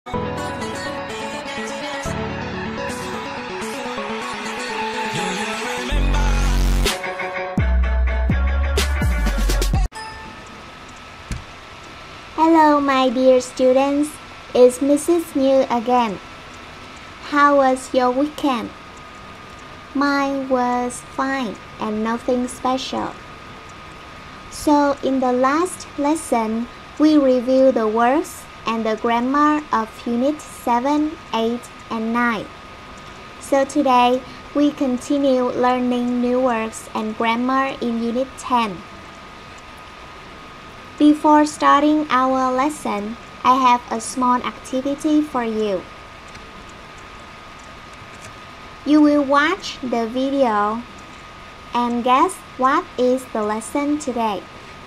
Hello, my dear students. It's Mrs. New again. How was your weekend? Mine was fine and nothing special. So, in the last lesson, we reviewed the words and the grammar of Unit 7, 8, and 9. So today, we continue learning new words and grammar in Unit 10. Before starting our lesson, I have a small activity for you. You will watch the video and guess what is the lesson today.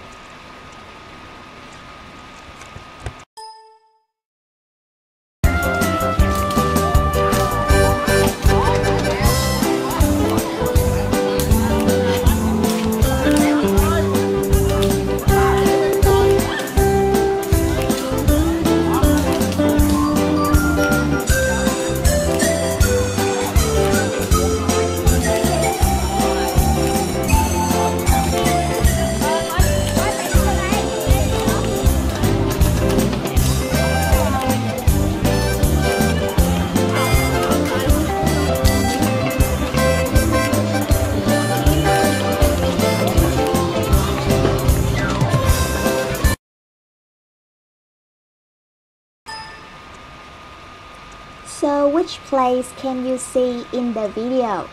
So which place can you see in the video?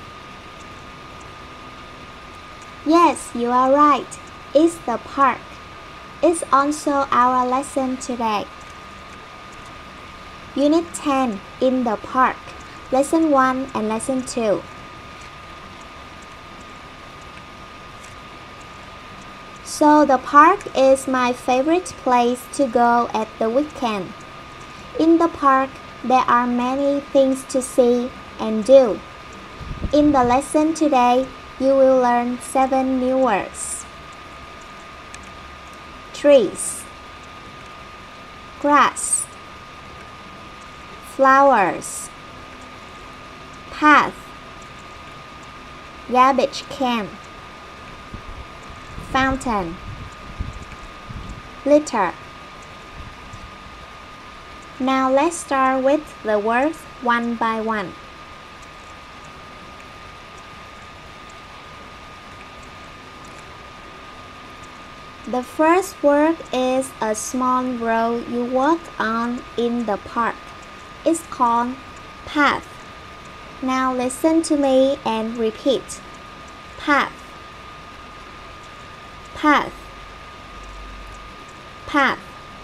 Yes, you are right. It's the park. It's also our lesson today. Unit 10, in the park. Lesson 1 and Lesson 2. So the park is my favorite place to go at the weekend. In the park, there are many things to see and do. In the lesson today, you will learn 7 new words. Trees, grass, flowers, path, garbage can, fountain, litter. Now let's start with the words one by one. The first word is a small road you walk on in the park. It's called path. Now listen to me and repeat. Path, path, path.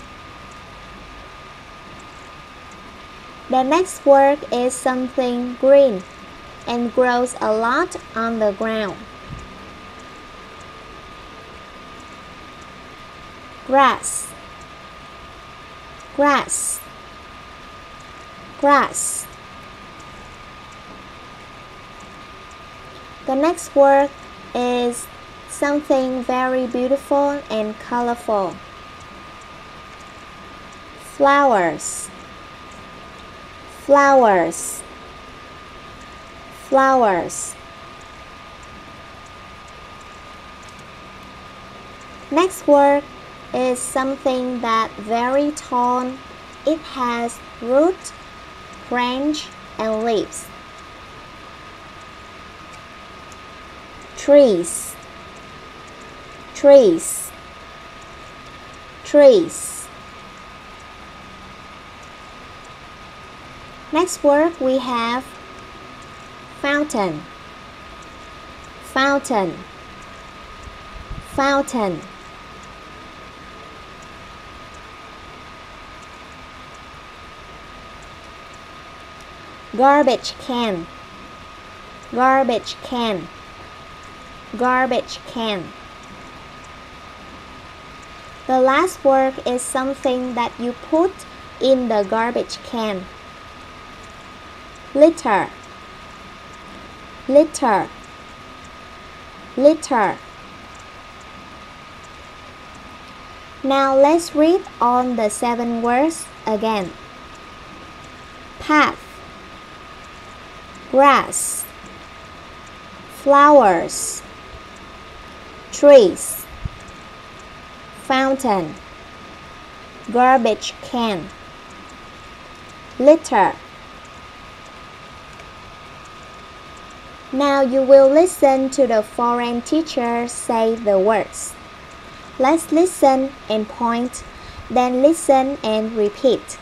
The next word is something green and grows a lot on the ground. Grass, grass, grass. The next word is something very beautiful and colorful. Flowers, flowers, flowers. Next word is something that very tall. It has root, branch, and leaves. Trees, trees, trees. Next word we have fountain, fountain, fountain. Garbage can, garbage can, garbage can. The last word is something that you put in the garbage can. Litter, litter, litter. Now let's read on the 7 words again. path, grass, flowers, trees, fountain, garbage can, litter. Now you will listen to the foreign teacher say the words. Let's listen and point, then listen and repeat.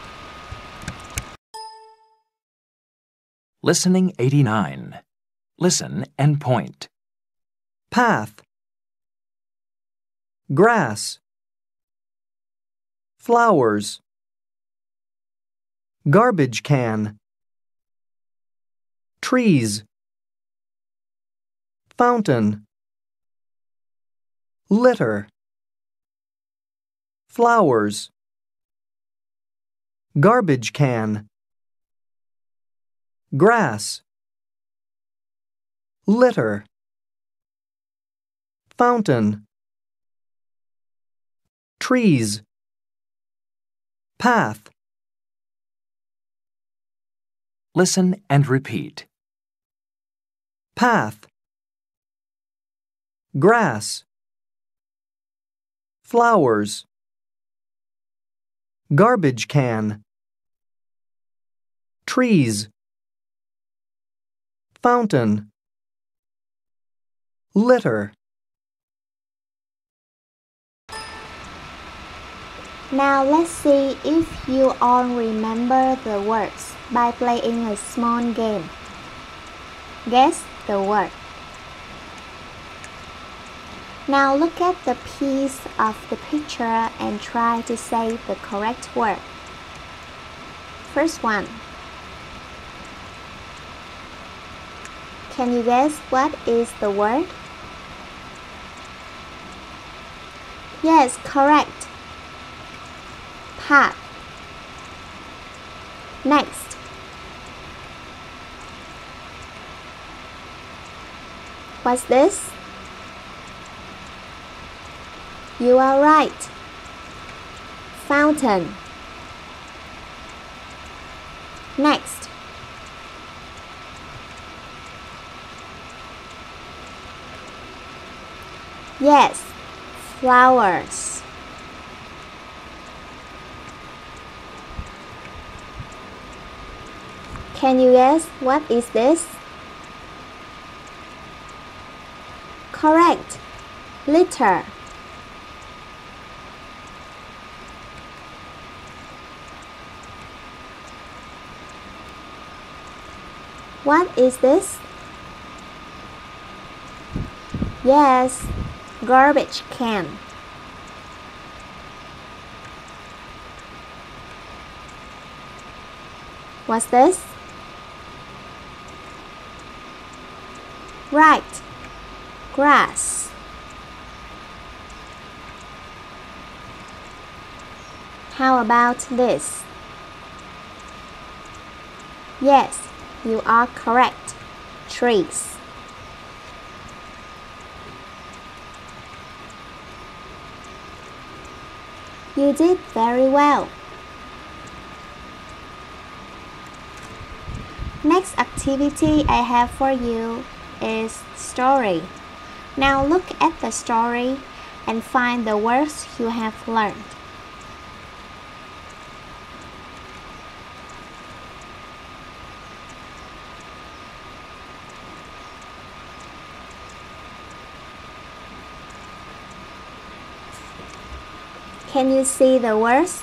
Listening 89. Listen and point. Path, grass, flowers, garbage can, trees, fountain, litter, flowers, garbage can, grass, litter, fountain, trees, path. Listen and repeat. Path, grass, flowers, garbage can, trees, fountain, litter. Now let's see if you all remember the words by playing a small game. Guess the word. Now look at the piece of the picture and try to say the correct word. First one. Can you guess what is the word? Yes, correct. Path. Next. What's this? You are right. Fountain. Next. Yes, flowers. Can you guess what is this? Correct. Litter. What is this? Yes, garbage can. What's this? Right, grass. How about this? Yes, you are correct. Trees. You did very well. Next activity I have for you is story. Now look at the story and find the words you have learned. Can you see the words?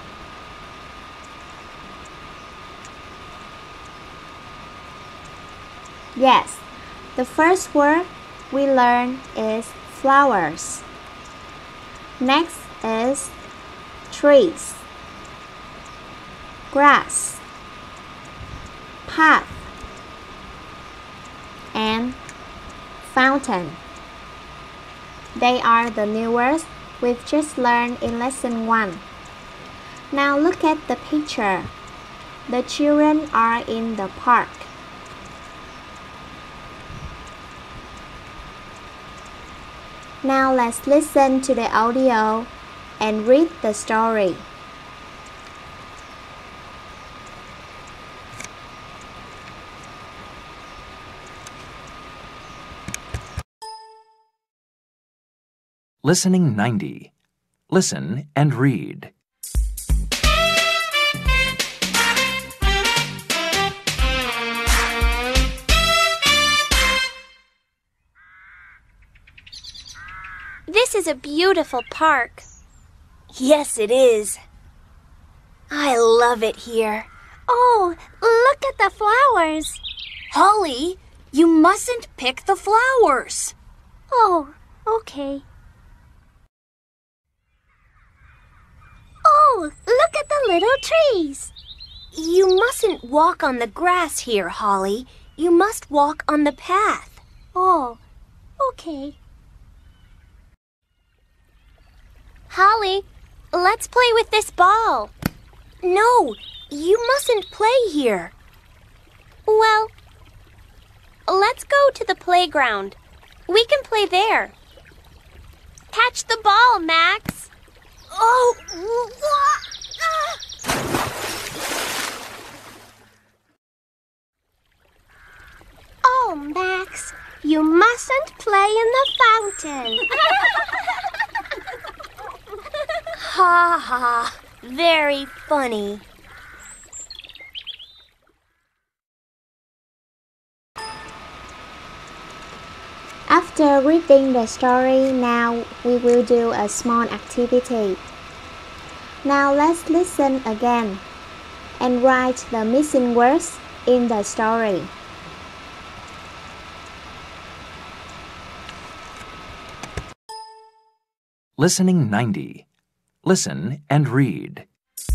Yes, the first word we learn is flowers. Next is trees, grass, path, and fountain. They are the new words we've just learned in lesson 1. Now look at the picture. The children are in the park. Now let's listen to the audio and read the story. Listening 90. Listen and read. This is a beautiful park. Yes, it is. I love it here. Oh, look at the flowers. Holly, you mustn't pick the flowers. Oh, okay. Oh, look at the little trees. You mustn't walk on the grass here, Holly. You must walk on the path. Oh, okay. Holly, let's play with this ball. No, you mustn't play here. Well, let's go to the playground. We can play there. Catch the ball, Max. Oh, Oh, Max, you mustn't play in the fountain. Ha ha, very funny. After reading the story, now we will do a small activity. Now let's listen again and write the missing words in the story. Listening 90. Listen and read.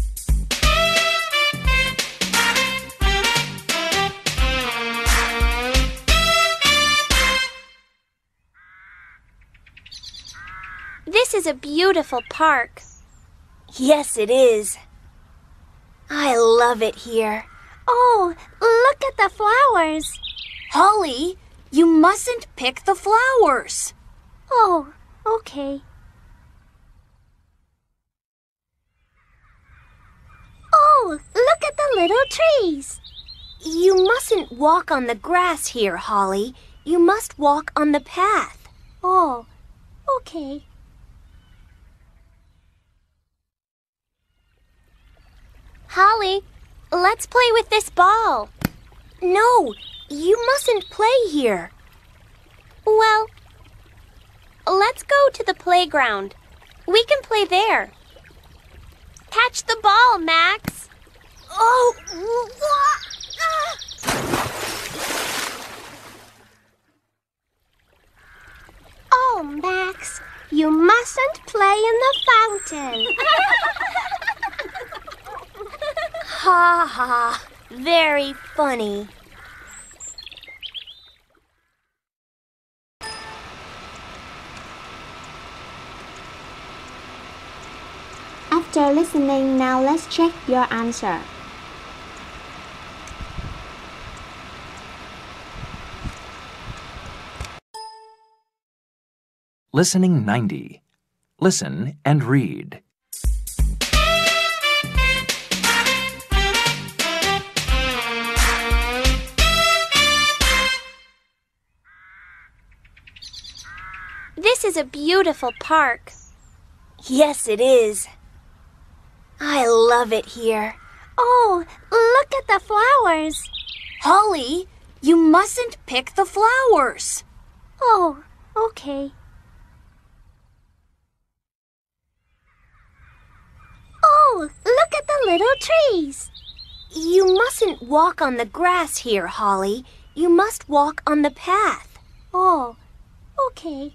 This is a beautiful park. Yes, it is. I love it here. Oh, look at the flowers. Holly, you mustn't pick the flowers. Oh, okay. Oh, look at the little trees. You mustn't walk on the grass here, Holly. You must walk on the path. Oh, okay. Holly, let's play with this ball. No, you mustn't play here. Well, let's go to the playground. We can play there. Catch the ball, Max. Oh, Oh, Max, you mustn't play in the fountain. Ha ha, very funny. After listening, now let's check your answer. Listening 90. Listen and read. This is a beautiful park. Yes, it is. I love it here. Oh, look at the flowers. Holly, you mustn't pick the flowers. Oh, okay. Oh, look at the little trees. You mustn't walk on the grass here, Holly. You must walk on the path. Oh, okay.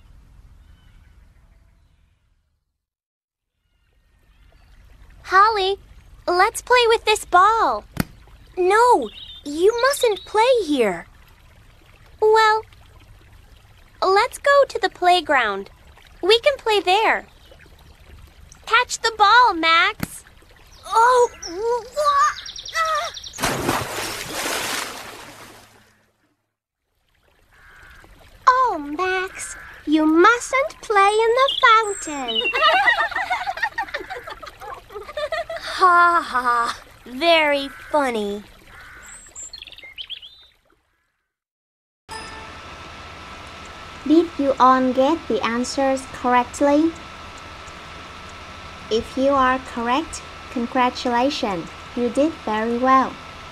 Holly, let's play with this ball. No, you mustn't play here. Well, let's go to the playground. We can play there. Catch the ball, Max. Oh, Oh, Max, you mustn't play in the fountain. Ha ha, very funny. Did you all get the answers correctly? If you are correct, congratulations, you did very well.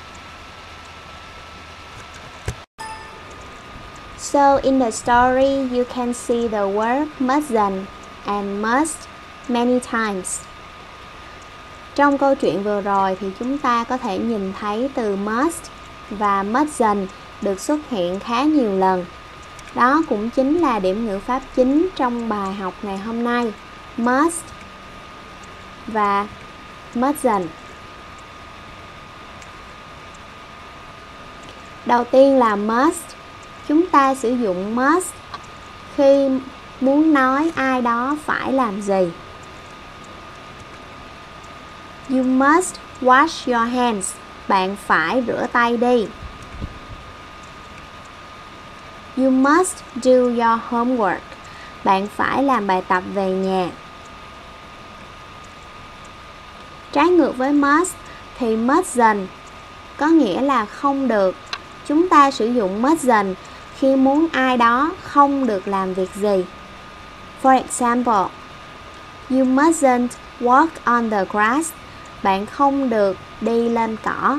So in the story, you can see the word mustn't and must many times. Trong câu chuyện vừa rồi thì chúng ta có thể nhìn thấy từ must và mustn't được xuất hiện khá nhiều lần. Đó cũng chính là điểm ngữ pháp chính trong bài học ngày hôm nay. Must và mustn't. Đầu tiên là must. Chúng ta sử dụng must khi muốn nói ai đó phải làm gì. You must wash your hands. Bạn phải rửa tay đi. You must do your homework. Bạn phải làm bài tập về nhà. Trái ngược với must thì mustn't có nghĩa là không được. Chúng ta sử dụng mustn't khi muốn ai đó không được làm việc gì. For example, you mustn't walk on the grass. Bạn không được đi lên cỏ.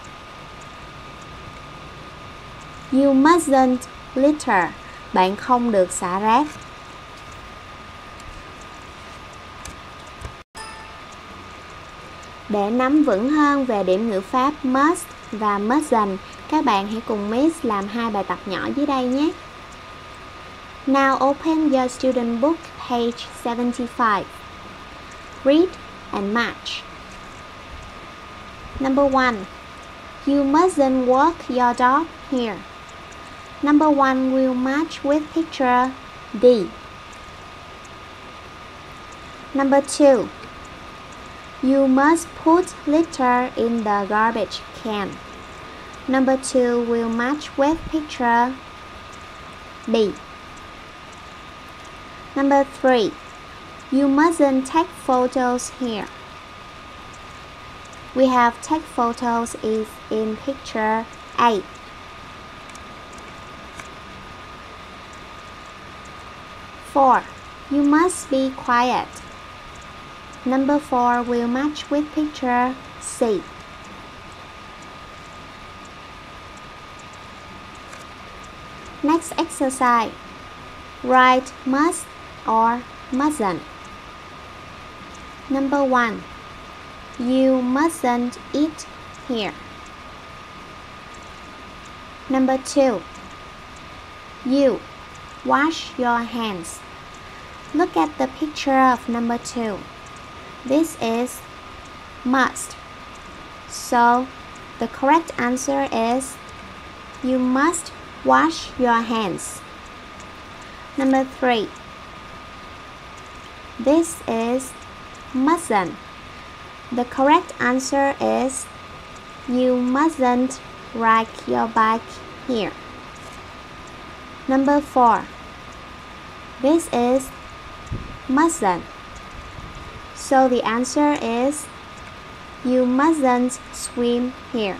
You mustn't litter. Bạn không được xả rác. Để nắm vững hơn về điểm ngữ pháp must và mustn't, các bạn hãy cùng Miss làm hai bài tập nhỏ dưới đây nhé. Now open your student book, page 75. Read and match. Number 1. You mustn't walk your dog here. Number 1 will match with picture D. Number 2. You must put litter in the garbage can. Number 2 will match with picture B. Number 3. You mustn't take photos here. We have take photos is in picture A. Four. You must be quiet. Number 4 will match with picture C. Next exercise. Write must or mustn't. Number 1. You mustn't eat here. Number 2. You wash your hands. Look at the picture of number 2. This is must. So the correct answer is you must wash your hands. Number 3. This is mustn't. The correct answer is you mustn't ride your bike here. Number 4. This is mustn't. So the answer is you mustn't swim here.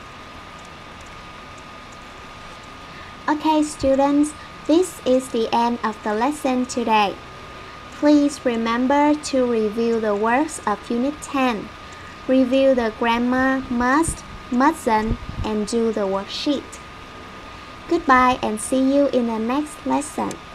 Okay, students, this is the end of the lesson today. Please remember to review the works of Unit 10. Review the grammar must, mustn't, and do the worksheet. Goodbye and see you in the next lesson.